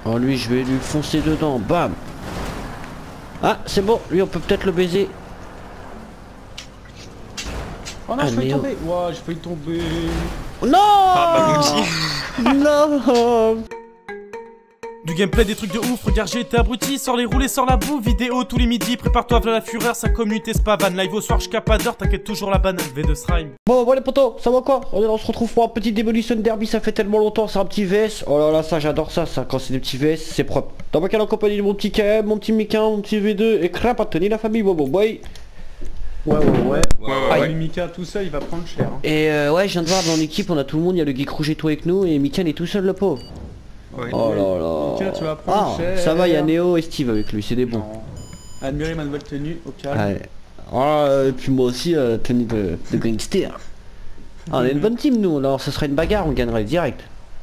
Oh lui je vais lui foncer dedans, bam. Ah c'est bon, lui on peut peut-être le baiser. Oh non, Ah, je failli Néo. tomber. Ouah, j'ai failli tomber. Non. Ah bah Non. Du gameplay, des trucs de ouf, regarde j'ai été abruti, sors les roulés, sors la boue, vidéo tous les midis, prépare-toi à la fureur, sa communauté spavan, live au soir jusqu'à pas d'heure, t'inquiète toujours la banane, V2 Srime. Bon les potos, ça va quoi? On se retrouve pour un petit Demolition Derby, ça fait tellement longtemps, c'est un petit VS. Oh là là, ça j'adore ça, quand c'est des petits VS, c'est propre. Dans ma en compagnie de mon petit KM, mon petit Mika, mon petit V2 et crap à tenir la famille, bon boy. Ah, Mika tout seul, il va prendre cher. Hein. Et ouais, je viens de voir dans l'équipe, on a tout le monde, il y a le geek rouge et tout avec nous, et Mika il est tout seul le pauvre. Ouais. Oh là là. Mika, tu vas prendre cher. Ça va, il y a Néo et Steve avec lui, c'est des bons. Non. Admirez ma nouvelle tenue, au calme. Ouais. Oh, et puis moi aussi, tenue de gangster. Ah, on est une bonne team nous, alors ce serait une bagarre, on gagnerait direct.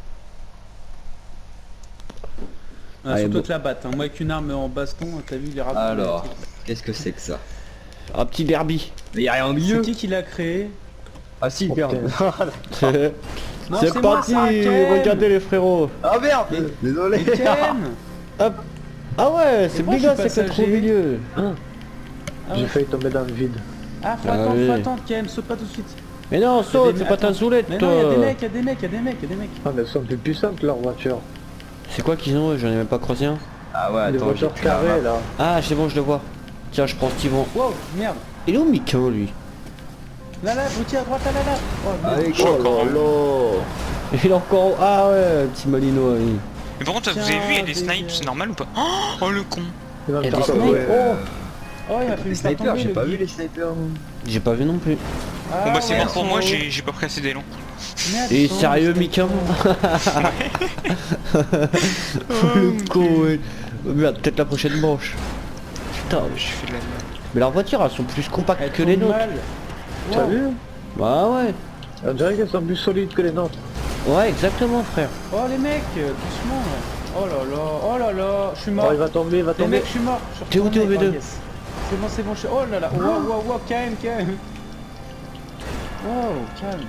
Ah, Allez, surtout bon. te la batte, hein. Moi avec une arme en baston, t'as vu les rapports. Alors, qu'est-ce que c'est que ça? Un petit derby. Mais y'a rien au milieu. C'est qui l'a créé? Ah si, merde. Non, C'est moi, parti, ça, Ken. regardez les frérots. Ah merde. Désolé. Mais Ken. Hop. Ah ouais, c'est moi, je Bliga, suis c'est peut-être au passager. milieu. Hein. Ah, J'ai ouais. failli tomber dans le vide. Ah, faut Ah attendre, oui. faut attendre, Ken, saute pas tout de suite. Mais non, saute, des- c'est pas ta attends. zoulette Mais toi. non, y'a des mecs, y'a des mecs, y'a des mecs, y'a des mecs. Ah mais elles sont plus puissantes leurs voitures. C'est quoi qu'ils ont eux? J'en ai même pas croisé un. Ah ouais, Les attends, j'ai voitures plus la carrées map. là. Ah c'est bon, je le vois. Tiens, je prends Steven. Wow, merde. Il est où Mika lui? Là, bruti à droite, là. Oh, merde. Allez, Je suis go. encore un. Il est encore... Ah ouais, petit Malino lui. Mais par contre, vous avez vu, il y a des snipes, c'est normal ou pas? Oh le con. Il va me Il y a faire des tomber. snipes. Oh, il a fait Les une faire snipers, tomber, j'ai le pas vu geek. les snipers. J'ai pas vu non plus. Ah, Bon bah c'est ouais, mort pour ils moi, sont- j'ai pas pris assez d'élan. Merde, Et ils sont- sérieux Mika? Le con ouais. Merde, peut-être la prochaine manche. Putain, Je fais de la merde. mais leurs voitures elles sont plus compactes Elles que les tournent nôtres. mal. T'as Wow. vu? Bah ouais. On dirait qu'elles sont plus solides que les nôtres. Ouais, exactement frère. Oh les mecs, doucement. Oh là là, je suis mort. Oh il va tomber, il va Les tomber. mecs, je suis mort. Je suis T'es où, t'es au retourné. V2? Oh, yes. C'est bon, je suis... Oh là là, wow, calme. Wow, calme.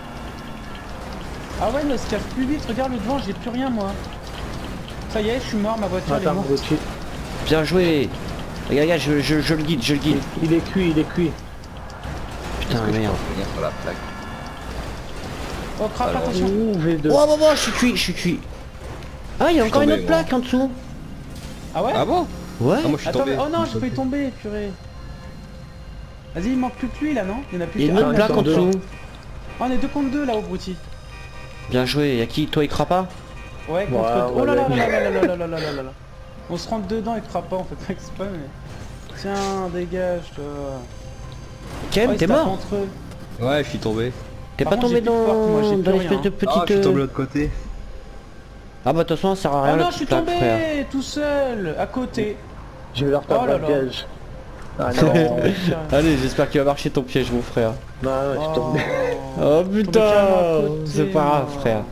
Ah ouais, mais se casse plus vite, regarde le devant, j'ai plus rien moi. Ça y est, je suis mort, ma voiture elle est Attends, morte. Brutti. Bien joué. Regarde, je le guide, je le guide. Il est cuit, il est cuit. Putain Est-ce que je peux merde. revenir sur la plaque? Oh crap, Alors, attention. Ouh, V2. Oh bah je suis cuit. Ah il y a encore une tombé, autre moi. plaque en dessous. Ah ouais? Ah bon? Ouais. Ah moi je suis Attends, tombé. mais... oh non, j'ai failli tomber, purée. Vas-y, il manque plus que lui là, non? Il y en a plus Il y a une qu'un. autre ils plaque sont en deux. dessous. Oh, on est 2 contre 2 là, au Brouti. Bien joué, y'a qui? Toi il crappe pas? Ouais, contre... Ouais, oh là là ouais. là. On se rentre dedans et frappe pas, on fait pas exprès, mais... Tiens, dégage, toi. Ken, Oh, ils t'es se tapent mort? entre eux. Ouais, je suis tombé. T'es Par pas contre, tombé j'ai plus de porte, moi, j'ai dans plus l'espèce rien. de petite... Ah, je suis tombé de l'autre côté. Ah bah de toute façon ça sert à Oh rien la non, je suis petite plaque frère. tombé tout seul, à côté. Je vais leur taper Oh là un là. piège. Ah Oh, non. tiens. Allez, j'espère qu'il va marcher ton piège mon frère. Non, je suis tombé. Oh Tombé putain, carrément à côté, c'est pas grave moi. frère.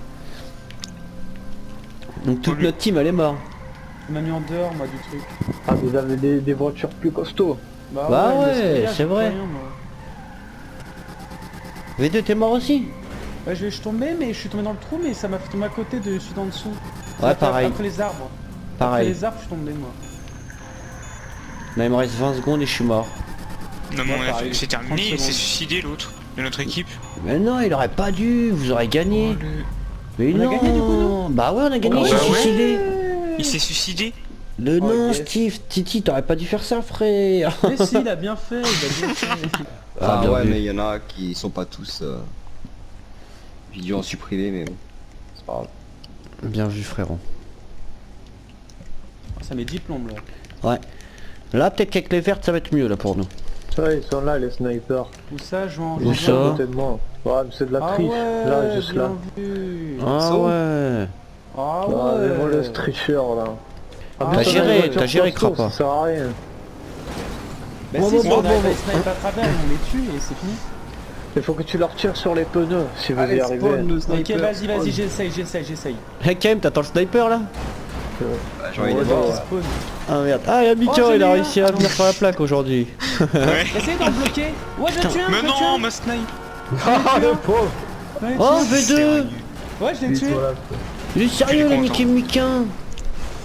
Donc toute notre team elle est morte. Il m'a mis en dehors, moi, du truc. Ah mais vous avez des voitures plus costauds. Bah mais ouais, ce qu'il y a, c'est j'ai vrai. plus rien, moi. V2 t'es mort aussi? Ouais, je suis tombé, mais je suis tombé dans le trou, mais ça m'a fait tomber à côté de celui d'en dessous. Ouais, Après- pareil. Après les arbres. Après Pareil. les arbres, je suis tombé, moi. Là il me reste 20 secondes et je suis mort. Non mais Ouais, pareil. c'est 30 terminé, il s'est secondes. suicidé l'autre de notre équipe. Mais non, il aurait pas dû, vous aurez gagné. Oh, le- Mais On a non. gagné, du coup, nous Bah ouais on a gagné, Oh, il s'est bah ouais. suicidé. Il s'est suicidé. Le Oh, non yes. Steve, Titi, t'aurais pas dû faire ça frère. Mais si, il a bien fait, il a bien fait. Ah, bien ouais, vu. mais il y en a qui sont pas tous. J'ai dû en supprimer, mais bon. C'est pas grave. Bien vu frérot. Ça met 10 plombes, là. Ouais. Là peut-être qu'avec les vertes ça va être mieux là pour nous. Ouais, ils sont là les snipers. Où ça, Jean? Où Ils ça sont à côté de moi. Ouais, mais c'est de la Ah triche. ouais, Là, juste là. bien vu. Ah Saut. ouais. Ah Ah, mais moi le ouais. tricheur là. Ah, mais t'as ça, géré, les voitures t'as géré, costauds, Crapa. Ça sert à rien. Bah Bon, si, bon, si bon, on arrive bon, à les sniper à travers, on les tue et c'est fini. Il faut que tu leur tires sur les pneus si vous y Allez, arrivez. spawn le Ok, sniper. vas-y, j'essaye. Hey Kem, t'attends le sniper là? Bah, j'ai envie Ouais, de voir. ouais. Spawn. Ah merde. Ah y'a Mika, Oh, j'en il ai a eu réussi un. à Ah, venir non. sur la plaque aujourd'hui. Ouais. Essaye d'en bloquer. Ouais, je le tue un, Mais je le tue non, un. ma snipe. Ah le pauvre. Ouais, Oh tue V2. un. Ouais, je l'ai tué. Voilà. Il est sérieux le content. Mickey Mika.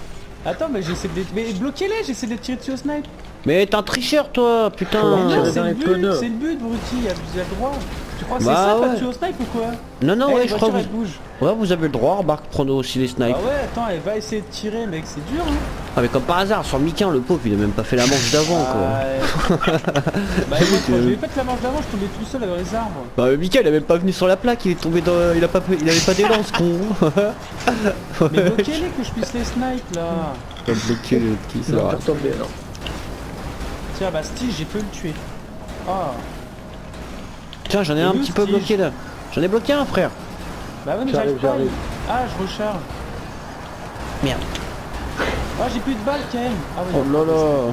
Attends, mais j'essaie de les... Mais bloquez-les, j'essaie de les tirer dessus au snipe. Mais t'es un tricheur toi, putain. Non, tirer c'est dans le les but, pneus. c'est le but, Bruti, il y a le droit. Tu crois que c'est Bah ça, ouais. pas tuer au snipe ou quoi? Non, non, Eh, ouais, la je crois voiture, que elle bouge. ouais, vous avez le droit, remarque, prenez aussi les snipes. Ah ouais, attends, elle va essayer de tirer, mec, c'est dur, hein. Ah, mais comme par hasard, sur Miquin, le pauvre, il a même pas fait la manche d'avant, quoi. Ouais. Bah, moi, quand j'ai fait la manche d'avant, je tombais tout seul dans les arbres. Bah, Miquin, il est même pas venu sur la plaque, il est tombé dans. Il avait pas d'élan, ce con. Mais bloquez-les que je puisse les snipe là. T'as bloqué le petit, c'est Non, vrai. t'es retombé, non. Tiens, bah, Steve, j'ai pu le tuer. Ah. Tiens, j'en ai Et un nous, petit peu Steve bloqué là. J'en ai bloqué un, frère. Bah, ouais, mais J'arrive, j'arrive pas. j'arrive. Ah, je recharge. Merde. Ah, j'ai plus de balles quand même. Ah, ouais, Oh là là.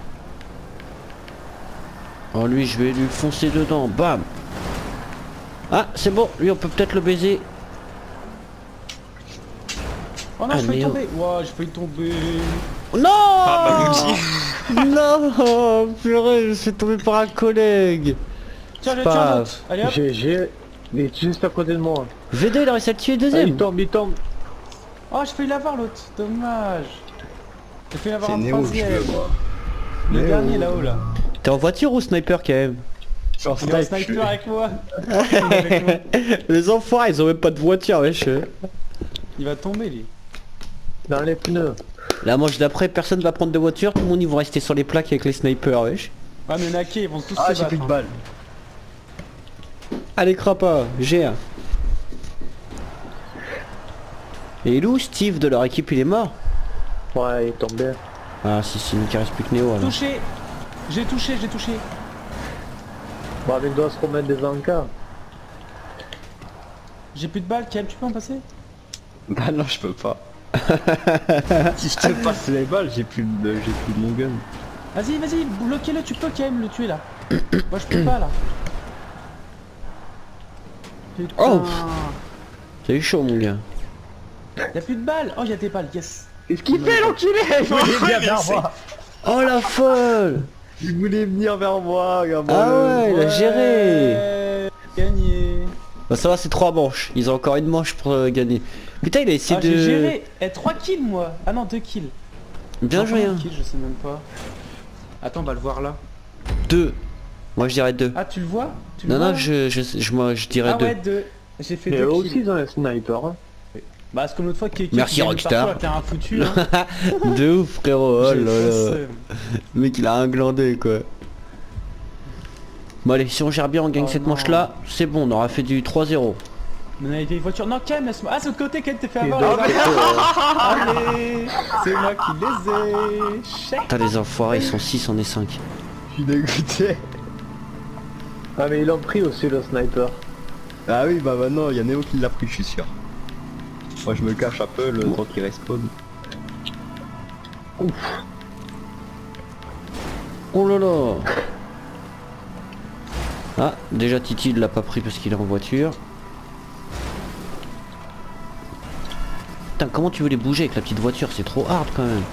Oh, lui, je vais lui foncer dedans. Bam. Ah, c'est bon, lui, on peut peut-être le baiser. Oh non, Ah, j'ai failli Néo. tomber. Ouah, j'ai failli tomber. Non. Ah bah Bruti. Non, purée, je suis tombé par un collègue. Tiens, j'ai pas tué un grave. autre. Allez hop. J'ai... Il est juste à côté de moi. V2, il a réussi à le tuer Ah, deuxième. il tombe, il tombe. Oh, j'ai failli l'avoir l'autre. Dommage. J'ai failli l'avoir C'est un Néo que je troisième. veux, moi. Le Néo. dernier là-haut là. T'es en voiture ou sniper quand même? Genre, Il y a un sniper avec moi. Avec moi. Les enfoirés, ils ont même pas de voiture, wesh. Il va tomber lui. Dans les pneus. La manche d'après, personne va prendre de voiture, tout le monde ils vont rester sur les plaques avec les snipers, wesh. Ah mais Naké, ils vont tous Ah, se j'ai battre. plus de hein. balles. Allez, crapa, GA. Et il est où Steve de leur équipe? Il est mort? Ouais, il est tombé. Ah, si, il ne reste plus que Néo alors. Touché. J'ai touché, j'ai touché. Bon, mais il doit se remettre des encas. J'ai plus de balles, Kem, tu peux en passer? Bah non, je peux pas. Si je te passe les balles, j'ai plus de mon gun. Vas-y, vas-y, bloquez-le, tu peux Kem le tuer là. Moi je peux pas là. Putain. Oh. C'est chaud, mon gars. Y'a plus de balles. Oh, y'a des balles, yes. Qu'est-ce qu'il fait l'enculé? Il voulait venir vers moi. Oh la folle. Il voulait venir vers moi, gamin. Ah ouais, il a géré. Ouais, gagné. Bah ça va, c'est 3 manches. Ils ont encore une manche pour gagner. Putain, il a essayé Ah, j'ai de... géré. Eh, 3 kills moi. Ah non, 2 kills. Bien Non, joué, combien hein. de kills, je sais même pas. Attends, on va le voir là. 2. Moi je dirais 2. Ah, tu le vois? Tu le Non, vois, non, là moi je dirais Ah 2. ouais, 2. J'ai fait Mais 2 eux kills. aussi, ils ont un sniper. Hein. Bah, c'est comme l'autre fois qui Merci, gagne Rockstar. partout, là, t'es un foutu. Hein. De ouf, frérot. Oh J'ai là trop là. seum. Le mec il a un glandé quoi. Bon allez, si on gère bien, on gagne Oh cette non. manche là, c'est bon, on aura fait du 3-0. Mais on a été une voiture. Non, Kem, laisse-moi. Ah, c'est de l'autre côté, Kem, t'es fait Et avoir. de l'autre Allez, c'est moi qui les ai. Chèque. Putain les enfoirés, ils sont 6, on est 5. Je suis dégoûté. Ah, mais ils l'ont pris aussi, le sniper. Ah oui, bah maintenant, il y a Néo qui l'a pris, je suis sûr. Moi, je me cache un peu le temps qu'il respawn. Oh là là. Ah, déjà Titi il l'a pas pris parce qu'il est en voiture. Putain, comment tu veux les bouger avec la petite voiture? C'est trop hard quand même.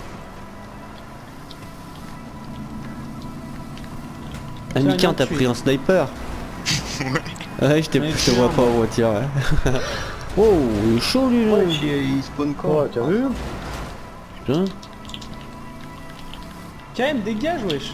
Ah, Tiens, Miquin, viens t'as tuer. pris un sniper. Ouais, je te Mais vois tiens, pas en voiture. Ouais. Oh, il est chaud lui là. Ouais, il spawn quand? Ouais, t'as vu? Putain. Kem, dégage, wesh.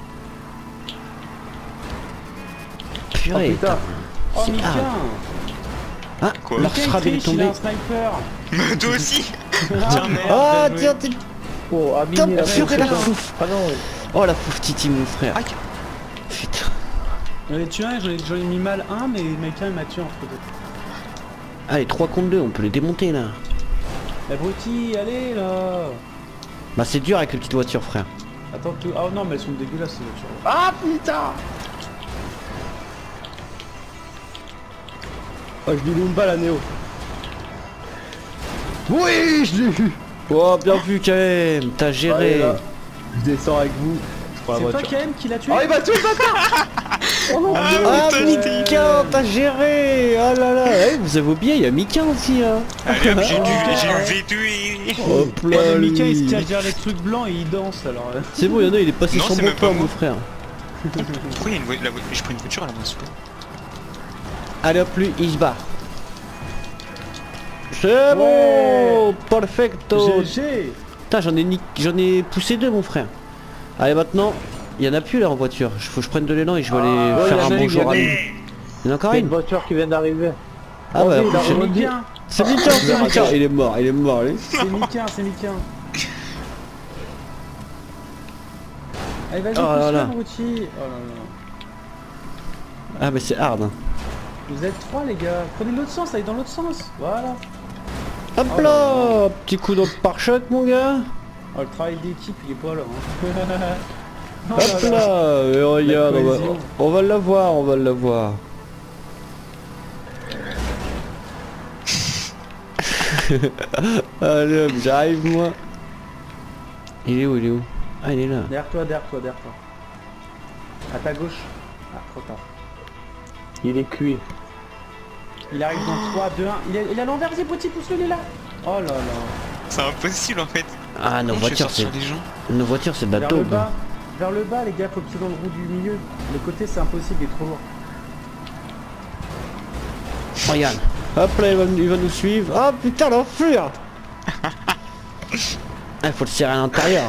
Purée. Oh, putain. Oh, C'est Miquin. hard. Ah, Quoi leur Miquin, il strab il est triche, il a tombé. un sniper. Mais toi aussi. Ah, merde, Ah bien joué. tiens, t'es... Oh, Putain, Amine, il a purée, la fait ça. fouf. Ah non, Oh la pauvre Titi mon frère. Aïe. Putain. J'en ai tué un, j'en ai mis mal un, mais Miquin il m'a tué entre deux. Allez, 3 contre 2, on peut les démonter là. Abruti, allez là. Bah c'est dur avec les petites voitures frère. Attends, tout... Oh non, mais elles sont dégueulasses ces voitures. Ah putain! Oh, je lui mets une balle à Néo. Oui, je l'ai eu! Oh bien vu quand même, t'as Allez, géré. là. Je descends avec vous. Je prends la C'est toi voiture. Kem qui l'a tué? Oh, il m'a tué, bâtard! Ah Miquin, t'as géré. Oh là là. Eh, vous avez oublié, il y a Miquin aussi hein. Allez hop, j'ai Oh. eu V2 et... Hop Ouais, mais Miquin il se lui. cache derrière les trucs blancs et il danse alors. C'est bon, y'en a, il est passé Non, son c'est bon même pas temps moi. mon frère. Pourquoi il y a une voiture? Je prends une voiture à la main, c'est pas. Allez hop lui, il se barre. C'est bon, perfecto. GG. Putain, j'en ai poussé 2 mon frère. Allez maintenant, il y en a plus là en voiture. Faut que je prenne de l'élan et je vais aller faire un bonjour à lui. Il y en a encore Il y a une. une voiture qui vient d'arriver. Ah ouais, Vas-y, là, C'est on dit- Miquin. c'est Miquin, c'est Miquin. Il est mort, lui. C'est Miquin, c'est Miquin. Allez, vas-y, Oh là pousse-le, là. Abruti. Oh là là. Ah mais c'est hard hein. Vous êtes 3 les gars. Prenez l'autre sens, allez dans l'autre sens. Voilà. Hop Oh là là, petit coup dans le pare-choc mon gars. Oh, le travail d'équipe, il est pas là. Hein. Oh Hop là là. là, et regarde, cohésion. on va l'avoir, on va l'avoir. Allez hop, j'arrive moi. Il est où? Ah il est là. Derrière toi, derrière toi, derrière toi. À ta gauche. Ah, trop tard. Il est cuit. Il arrive dans 3, 2, 1. Il est à l'envers, c'est petit, pousse-le, il est là. Oh là là. C'est impossible en fait. Ah nos Comment je fais voitures c'est... sortir les gens? Nos voitures c'est de la Vers le daube. bas. Vers le bas, les gars, faut que tu dans le roue du milieu. Le côté, c'est impossible, il est trop lourd. Regarde. Hop là il va nous suivre. Ah putain l'enflure. Ah faut le serrer à l'intérieur.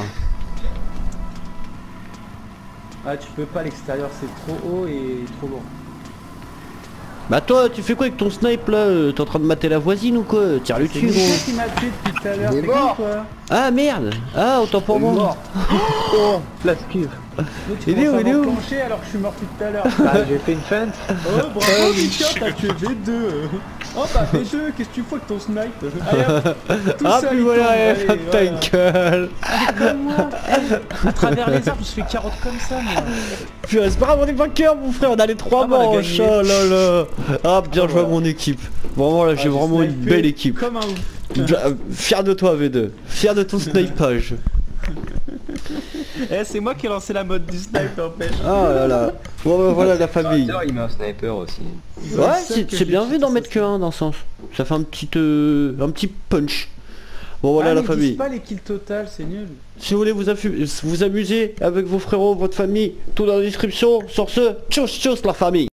Ah, tu peux pas à l'extérieur, c'est trop haut et trop lourd. Bah toi tu fais quoi avec ton snipe là? T'es en train de mater la voisine ou quoi? Tire-lui C'est dessus Miquel gros. qui m'a tué depuis tout à l'heure, Il est c'est mort. con quoi. Ah merde. Ah autant pour moi. Mort. Oh, la skive. L'autre, Il est où, commence à il est où m'enclencher alors que je suis mort tout à l'heure. Ah, j'ai fait une feinte. Oh bravo Miquel, t'as tué V2. Oh bah V2, qu'est-ce que tu fais avec ton snipe? Allez hop, tout Ah seul, puis il voilà, tombe, allez, allez, ferme ta voilà. gueule. Ah, comme moi, à travers les arbres, je fais carotte comme ça moi. Puis c'est pas grave, on est vainqueurs mon frère, on a les 3 Ah, bah, on a manches. gagné. Oh là là. Ah bien Ah, joué à voilà. mon équipe. Vraiment là j'ai vraiment une snipé belle équipe. Comme un ouf. Fier de toi V2. Fier de ton snipage. Eh, c'est moi qui ai lancé la mode du snipe n'empêche. Ah là là. Bon bah voilà la famille. Il met un sniper aussi. Ouais c'est bien vu d'en mettre que un dans ce sens. Ça fait un petit punch. Bon voilà la famille. Pas les kills total, c'est nul. Si vous voulez vous amuser avec vos frérots, votre famille, tout dans la description. Sur ce, tchuss tchuss la famille.